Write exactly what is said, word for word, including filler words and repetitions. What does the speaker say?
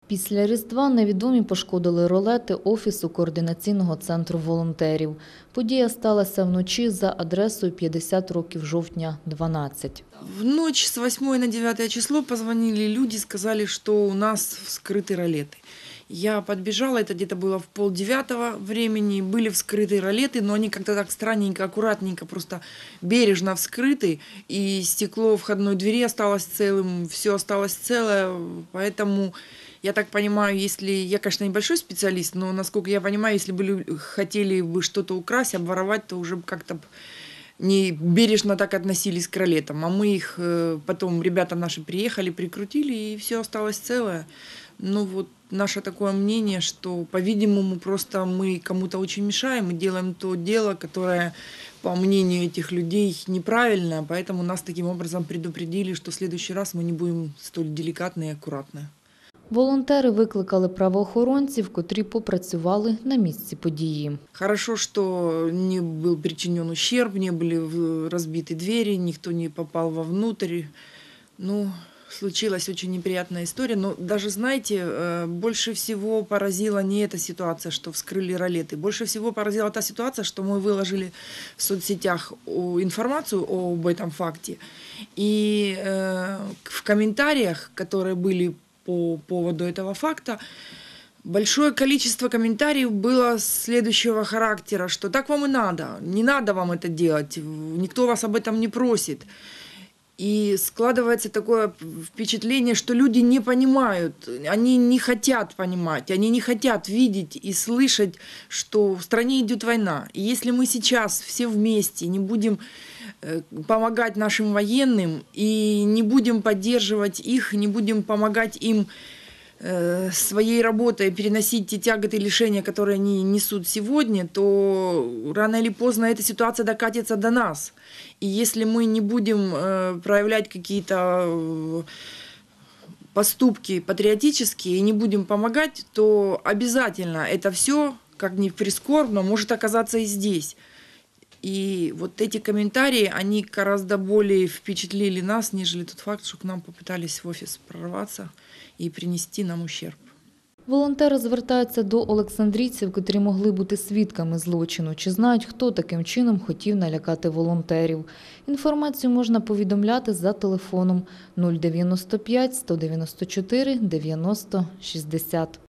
Після Різдва невідомі пошкодили ролети Офісу координаційного центру волонтерів. Подія сталася вночі за адресою п'ятдесят років жовтня, дванадцять. В ночь с восьмого на девятое число позвонили люди, сказали, что у нас вскрыты ролеты. Я подбежала, это где-то было в полдевятого времени, были вскрыты ролеты, но они как-то так странненько, аккуратненько, просто бережно вскрыты, и стекло входной двери осталось целым, все осталось целое, поэтому... Я так понимаю, если я, конечно, небольшой специалист, но, насколько я понимаю, если бы хотели бы что-то украсть, обворовать, то уже как-то не бережно так относились к ролетам. А мы их потом, ребята наши приехали, прикрутили, и все осталось целое. Ну вот наше такое мнение, что, по-видимому, просто мы кому-то очень мешаем и делаем то дело, которое, по мнению этих людей, неправильно. Поэтому нас таким образом предупредили, что в следующий раз мы не будем столь деликатны и аккуратны. Волонтери викликали правоохоронців, котрі попрацювали на місці події. Хорошо, что не был причинен ущерб, не были разбиты двери, никто не попал вовнутрь. Ну, случилась очень неприятная история. Но даже, знаете, больше всего поразила не эта ситуация, что вскрыли ролеты. Больше всего поразила та ситуация, что мы выложили в соцсетях информацию об этом факте. И в комментариях, которые были по поводу этого факта, большое количество комментариев было следующего характера, что так вам и надо, не надо вам это делать, никто вас об этом не просит. И складывается такое впечатление, что люди не понимают, они не хотят понимать, они не хотят видеть и слышать, что в стране идет война. И если мы сейчас все вместе не будем помогать нашим военным и не будем поддерживать их, не будем помогать им своей работой переносить те тяготы и лишения, которые они несут сегодня, то рано или поздно эта ситуация докатится до нас. И если мы не будем проявлять какие-то поступки патриотические и не будем помогать, то обязательно это все, как ни прискорбно, может оказаться и здесь. И вот эти комментарии, они гораздо более впечатлили нас, нежели тот факт, что к нам попытались в офис прорваться і принести нам ущерб. Волонтери звертаються до олександрійців, котрі могли бути свідками злочину, чи знають, хто таким чином хотів налякати волонтерів. Інформацію можна повідомляти за телефоном нуль дев'яносто п'ять сто дев'яносто чотири дев'яносто шістдесят.